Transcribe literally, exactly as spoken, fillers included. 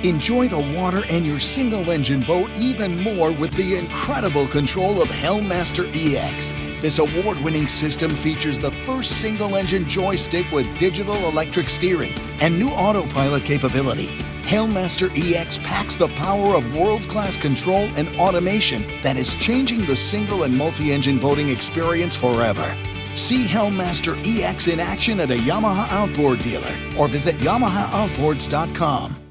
Enjoy the water and your single-engine boat even more with the incredible control of Helm Master E X. This award-winning system features the first single-engine joystick with digital electric steering and new autopilot capability. Helm Master E X packs the power of world-class control and automation that is changing the single and multi-engine boating experience forever. See Helm Master E X in action at a Yamaha outboard dealer or visit Yamaha outboards dot com.